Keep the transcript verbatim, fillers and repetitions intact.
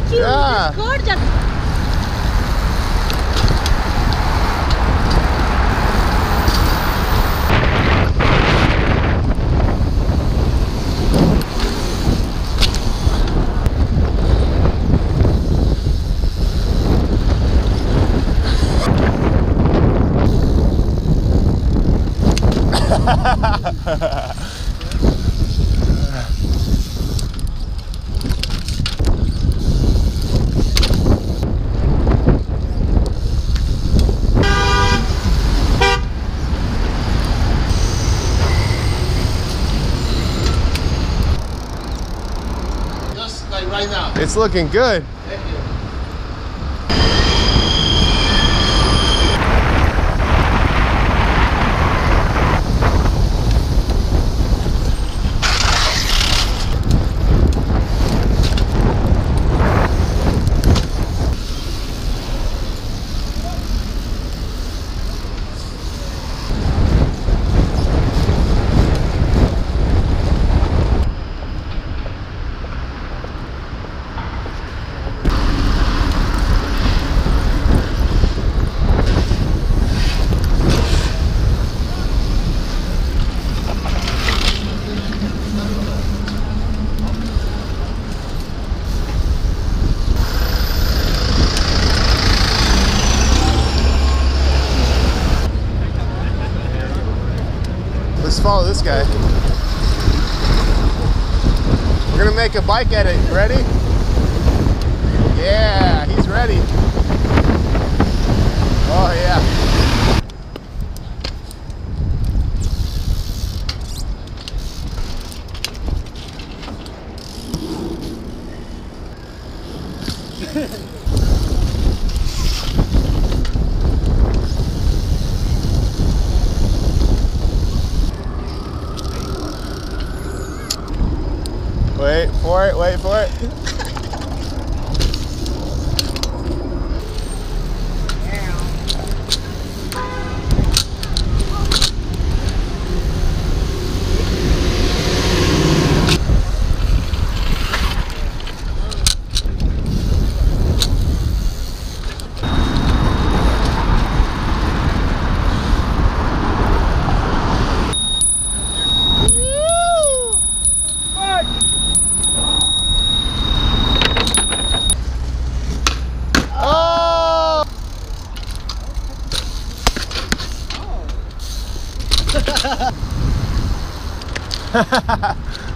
you. Yeah. It's gorgeous. Just like right now. It's looking good. Thank you. Let's follow this guy. We're gonna make a bike edit. Ready? Yeah, he's ready. Oh yeah. Wait for it, wait for it. Oh!